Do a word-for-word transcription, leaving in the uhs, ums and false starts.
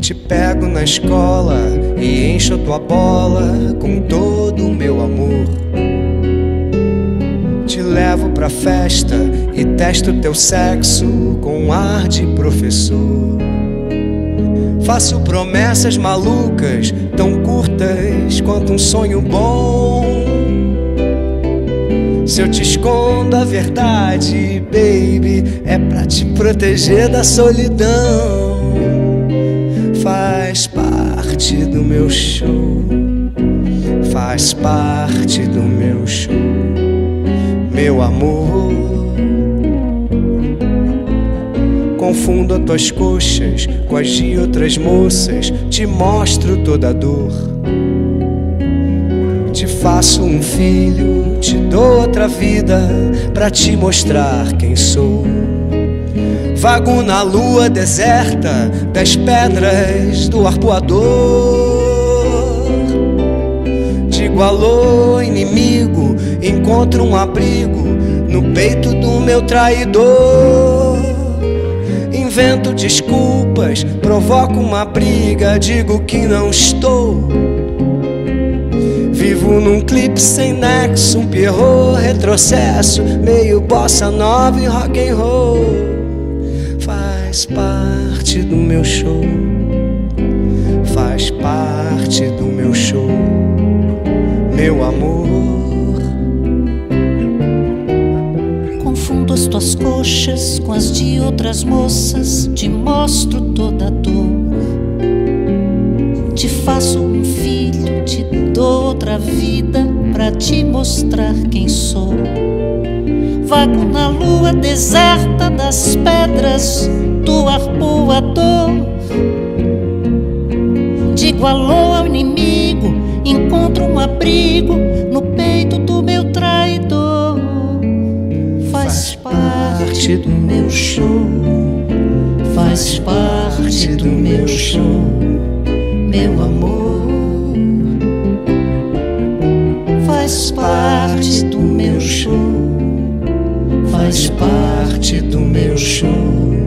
Te pego na escola e encho tua bola com todo o meu amor. Te levo pra festa e testo teu sexo com ar de professor. Faço promessas malucas, tão curtas quanto um sonho bom. Se eu te escondo a verdade, baby, é pra te proteger da solidão. Faz parte do meu show, faz parte do meu show, meu amor. Confundo as tuas coxas com as de outras moças, te mostro toda a dor. Te faço um filho, te dou outra vida pra te mostrar quem sou. Vago na lua deserta das pedras do arpoador. Digo alô, inimigo, encontro um abrigo no peito do meu traidor. Invento desculpas, provoco uma briga, digo que não estou. Vivo num clipe sem nexo, um pierrot, retrocesso, meio bossa nova e rock and roll. Faz parte do meu show, faz parte do meu show, meu amor. Confundo as tuas coxas com as de outras moças, te mostro toda a dor. Te faço um filho, te dou outra vida pra te mostrar quem sou. Vago na lua deserta das pedras do arpoador. Digo alô ao inimigo, encontro um abrigo no peito do meu traidor. Faz parte do meu show, faz parte do meu show, meu amor. Faz parte do meu show, faz parte do meu show,